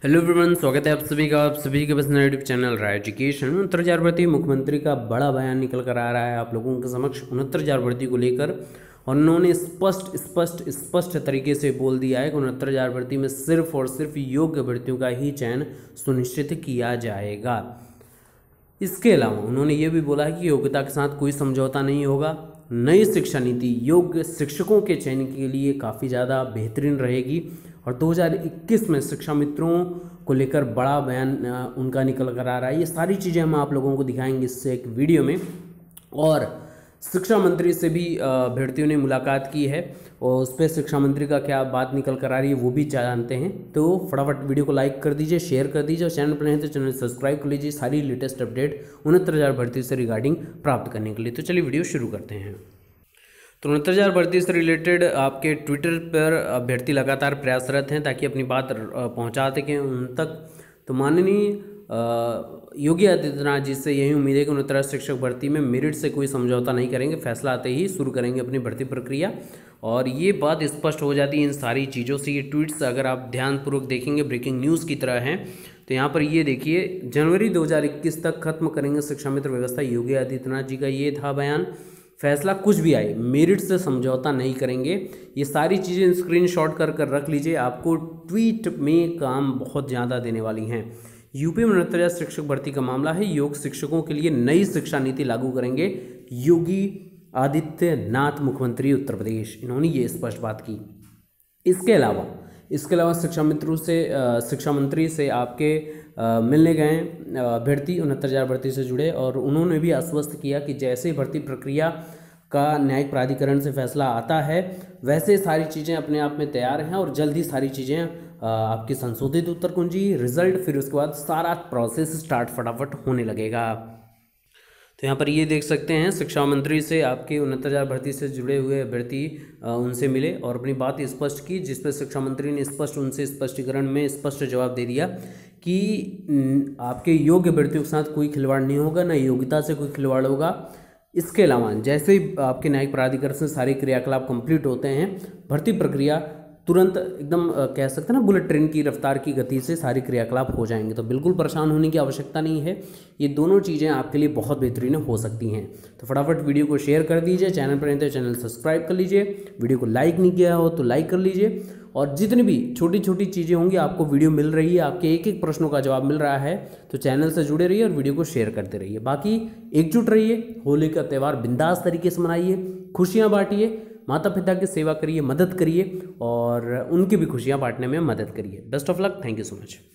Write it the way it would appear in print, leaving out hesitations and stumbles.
Hello everyone, स्वागत है आप सभी का आप सभी के पसंद यूट्यूब चैनल राय एजुकेशन। 69,000 भर्ती मुख्यमंत्री का बड़ा बयान निकल कर आ रहा है आप लोगों के समक्ष 69,000 भर्ती को लेकर। और उन्होंने स्पष्ट तरीके से बोल दिया है कि 69,000 भर्ती में सिर्फ और सिर्फ योग्य भर्तियों का ही चयन सुनिश्चित किया जाएगा। इसके अलावा उन्होंने ये भी बोला है कि योग्यता के साथ कोई समझौता नहीं होगा। नई शिक्षा नीति योग्य शिक्षकों के चयन के लिए काफ़ी ज़्यादा बेहतरीन रहेगी और 2021 में शिक्षा मित्रों को लेकर बड़ा बयान उनका निकल कर आ रहा है। ये सारी चीज़ें हम आप लोगों को दिखाएंगे इससे एक वीडियो में। और शिक्षा मंत्री से भी अभ्यर्थियों ने मुलाकात की है और उस पर शिक्षा मंत्री का क्या बात निकल कर आ रही है वो भी जानते हैं। तो फटाफट वीडियो को लाइक कर दीजिए, शेयर कर दीजिए और चैनल पर नहीं तो चैनल सब्सक्राइब कर लीजिए सारी लेटेस्ट अपडेट 69,000 भर्ती से रिगार्डिंग प्राप्त करने के लिए। तो चलिए वीडियो शुरू करते हैं। तो 69,000 भर्ती से रिलेटेड आपके ट्विटर पर अभ्यर्थी लगातार प्रयासरत हैं ताकि अपनी बात पहुंचा सकें उन तक। तो माननीय योगी आदित्यनाथ जी से यही उम्मीद है कि 69,000 शिक्षक भर्ती में मेरिट से कोई समझौता नहीं करेंगे, फैसला आते ही शुरू करेंगे अपनी भर्ती प्रक्रिया। और ये बात स्पष्ट हो जाती है इन सारी चीज़ों से। ये ट्वीट्स अगर आप ध्यानपूर्वक देखेंगे ब्रेकिंग न्यूज़ की तरह हैं। तो यहाँ पर ये देखिए, जनवरी 2021 तक खत्म करेंगे शिक्षा मित्र व्यवस्था, योगी आदित्यनाथ जी का ये था बयान। फैसला कुछ भी आए, मेरिट से समझौता नहीं करेंगे। ये सारी चीज़ें स्क्रीनशॉट कर रख लीजिए, आपको ट्वीट में काम बहुत ज़्यादा देने वाली हैं। यूपी में 69,000 शिक्षक भर्ती का मामला है। योग शिक्षकों के लिए नई शिक्षा नीति लागू करेंगे योगी आदित्यनाथ, मुख्यमंत्री उत्तर प्रदेश। इन्होंने ये स्पष्ट बात की। इसके अलावा शिक्षा मंत्री से आपके मिलने गए अभ्यर्थी 69,000 भर्ती से जुड़े और उन्होंने भी आश्वस्त किया कि जैसे भर्ती प्रक्रिया का न्यायिक प्राधिकरण से फैसला आता है वैसे सारी चीज़ें अपने आप में तैयार हैं और जल्द ही सारी चीज़ें आपकी संशोधित उत्तर कुंजी, रिजल्ट, फिर उसके बाद सारा प्रोसेस स्टार्ट फटाफट होने लगेगा। तो यहाँ पर ये देख सकते हैं, शिक्षा मंत्री से आपके 69,000 भर्ती से जुड़े हुए अभ्यर्थी उनसे मिले और अपनी बात स्पष्ट की, जिस पर शिक्षा मंत्री ने उनसे स्पष्टीकरण में स्पष्ट जवाब दे दिया कि आपके योग्य अभ्यर्थियों के साथ कोई खिलवाड़ नहीं होगा, न योग्यता से कोई खिलवाड़ होगा। इसके अलावा जैसे ही आपके न्यायिक प्राधिकरण से सारे क्रियाकलाप कंप्लीट होते हैं, भर्ती प्रक्रिया तुरंत एकदम कह सकते हैं ना, बुलेट ट्रेन की रफ्तार की गति से सारे क्रियाकलाप हो जाएंगे। तो बिल्कुल परेशान होने की आवश्यकता नहीं है। ये दोनों चीज़ें आपके लिए बहुत बेहतरीन हो सकती हैं। तो फटाफट वीडियो को शेयर कर दीजिए, चैनल पर नहीं तो चैनल सब्सक्राइब कर लीजिए, वीडियो को लाइक नहीं किया हो तो लाइक कर लीजिए। और जितनी भी छोटी छोटी चीज़ें होंगी आपको वीडियो मिल रही है, आपके एक एक प्रश्नों का जवाब मिल रहा है, तो चैनल से जुड़े रहिए और वीडियो को शेयर करते रहिए। बाकी एकजुट रहिए, होली का त्यौहार बिंदास तरीके से मनाइए, खुशियाँ बांटिए, माता पिता की सेवा करिए, मदद करिए और उनकी भी खुशियाँ बांटने में मदद करिए। Best of luck, thank you so much.